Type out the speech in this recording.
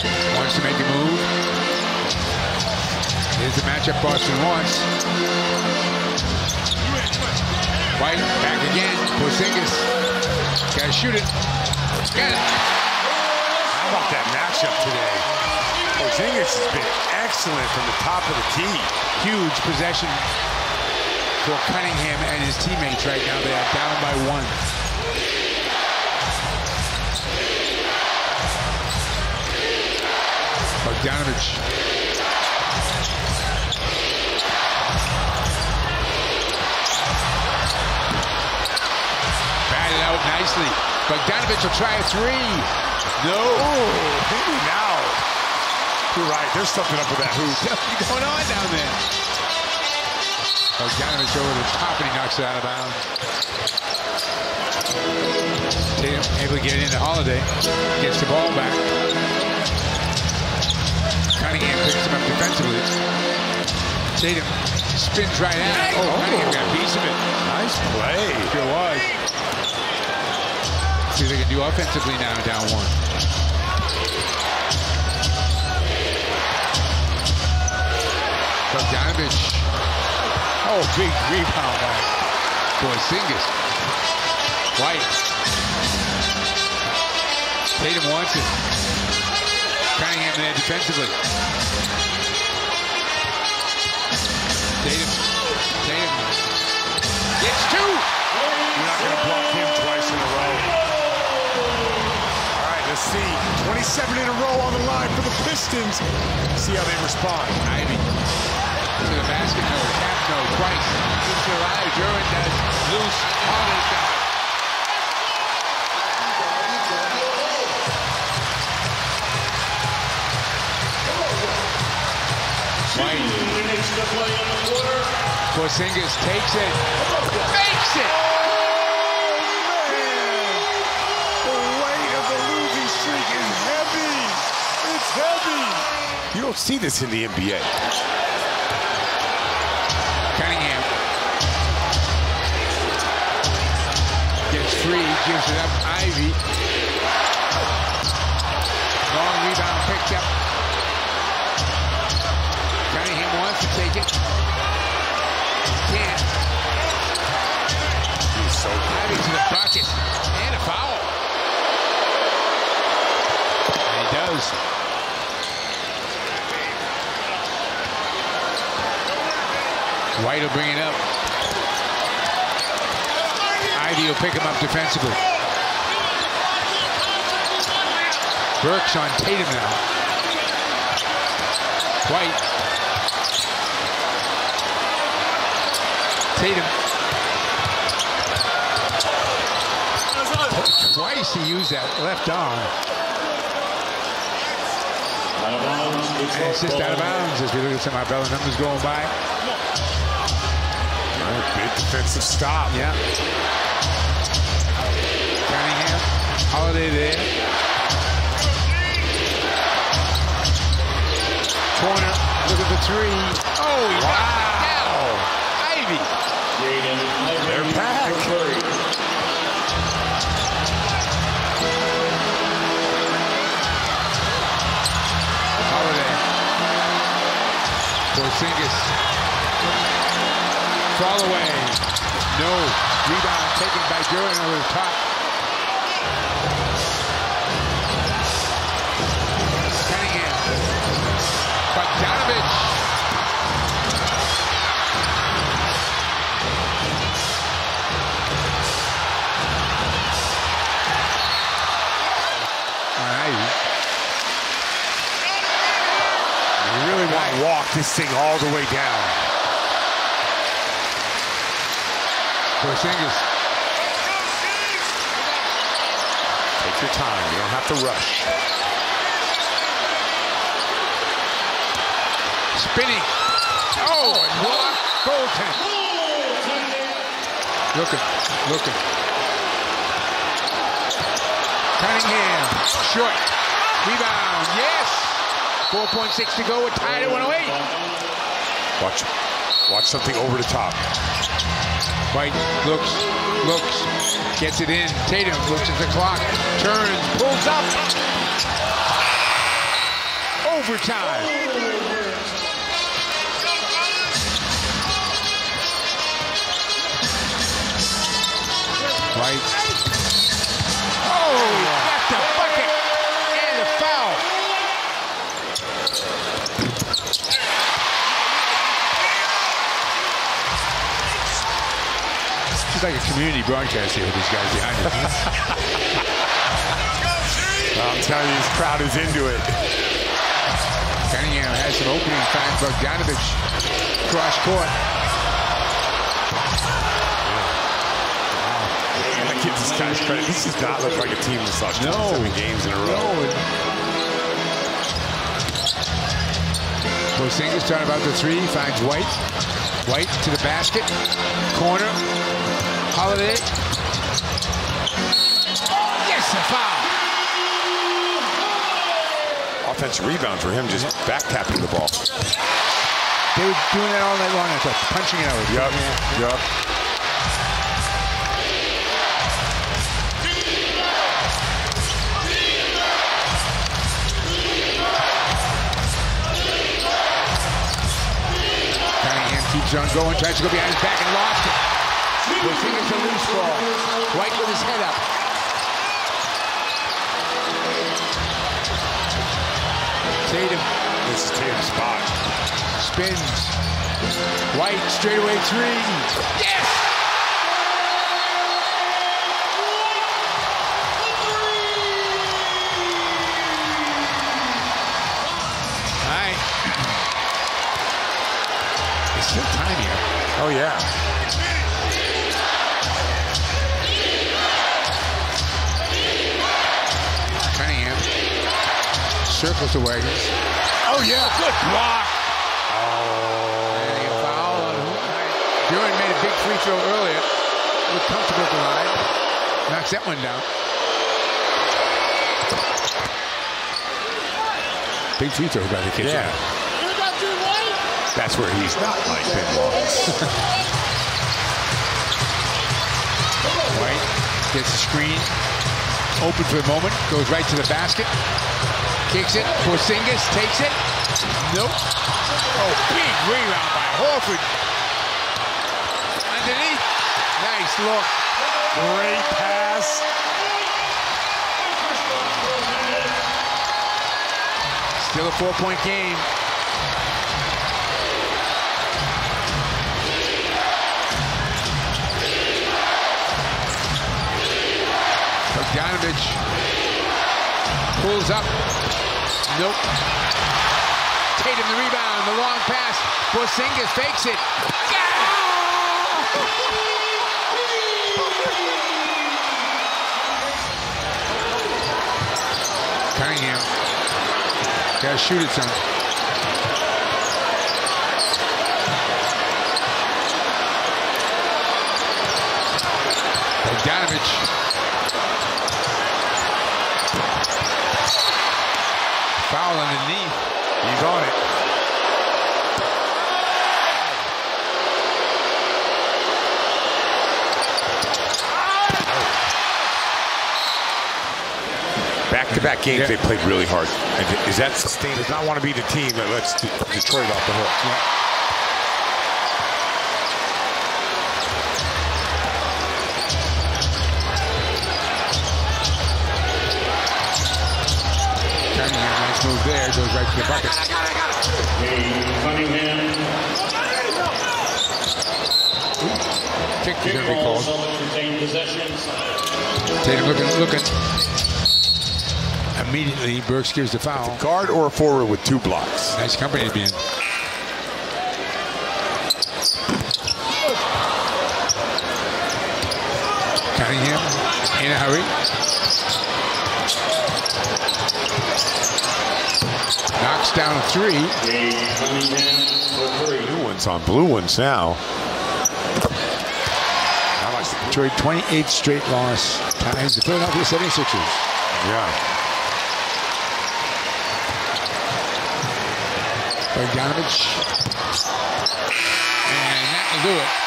Wants to make a move. Here's the matchup Boston wants. White, back again. Porzingis. Gotta shoot it. Got it. How about that matchup today? Porzingis has been excellent from the top of the key. Huge possession for Cunningham and his teammates right now. They are down by 1. Bogdanovich. Batted out nicely. Bogdanovich will try a 3. No. Maybe now. You're right. There's something up with that hoop. What's going on down there? Bogdanovich over the top and he knocks it out of bounds. Tatum able to get into Holiday. Gets the ball back. Cunningham picks him up defensively. Tatum spins right at him. Cunningham got a piece of it. Nice play. Sure was. See what they can do offensively now, down 1. Bogdanovich. Oh, big rebound by Porzingis. White. Tatum wants it. Cunningham there defensively. Tatum gets 2. You're not going to block him twice in a row. All right, let's see. 27 in a row on the line for the Pistons. See how they respond. Ivy to the basket, no. Tap, no. Twice. Gets it alive. Jerwin does. Loose. Holiday's got it. White. Porzingis takes it. Makes it! The weight of the losing streak is heavy. It's heavy. You don't see this in the NBA. Cunningham gets free, gives it up. Ivy. Long rebound picked up. Cunningham wants to take it. Can't. He's so good. Ivy to the bucket. And a foul. And he does. White will bring it up. Ivy will pick him up defensively. Burks on Tatum now. White. Tatum. Twice he used that left arm. And it's just out of bounds as we look at some of our Bella numbers going by. Big defensive stop. Yeah. Cunningham. Holiday there. Corner. Looking for 3. Oh, he knocked it down. Ivy. They're back. Holiday. Porzingis. Fall away. No. Rebound taken by Jordan over the top. Cunningham. Bogdanovich. You really want to walk this thing all the way down. Porzingis. Take your time. You don't have to rush. Spinning. Oh, and block. Goaltend. Looking. Cunningham. Short. Rebound. Yes. 4.6 to go. We're tied at 108. Watch something over the top. White looks, gets it in. Tatum looks at the clock, turns, pulls up. overtime. White. Oh, got the bucket and a foul. It's like a community broadcast here with these guys behind us. I'm telling you, this crowd is into it. Cunningham has some opening time. Bogdanovich cross court. I give this guy's credit. This does not look like a team that's lost 7 games in a row. Porzingis talking about the three. Finds White. White to the basket. Corner. Holiday. Yes, a foul. Offensive rebound for him, just back tapping the ball. They were doing that all night long. I thought, punching it out. Yup. Cunningham keeps on going, tries to go behind his back and lost it. Porzingis a loose ball. White with his head up. Tatum. This is Tatum's spot. Spins. White straightaway three. Yes! All right. It's still time here. Oh, yeah. Cunningham circles the wagons. Oh, yeah. Good block. And a foul on Duran made a big free throw earlier. Looked comfortable at the line. Knocks that one down. Big free throw by the kid. Yeah. That's where he's not like Ben Wallace. White gets the screen. Open for the moment. Goes right to the basket. Kicks it. Porzingis takes it. Nope. Oh, big rebound by Horford. Underneath. Nice look. Great pass. Still a 4-point game. Bogdanovich pulls up. Nope. Tatum the rebound. The long pass. Porzingis fakes it. Cunningham. Gotta shoot it some. Bogdanovich. Foul underneath. He's on it. Back-to-back games, they played really hard. And is that sustained? Does not want to be the team that lets Detroit off the hook. Cunningham, nice move there. Goes right to the bucket. Cunningham. Kick is going to be called. Tatum looking. Immediately, Burks gives the foul. A guard or a forward with 2 blocks. Nice company to be in. Cunningham in a hurry. Knocks down a 3. New ones on blue ones now. Detroit 28th straight loss. Ties the Philadelphia 76ers. Yeah. Bogdanovich. And that will do it.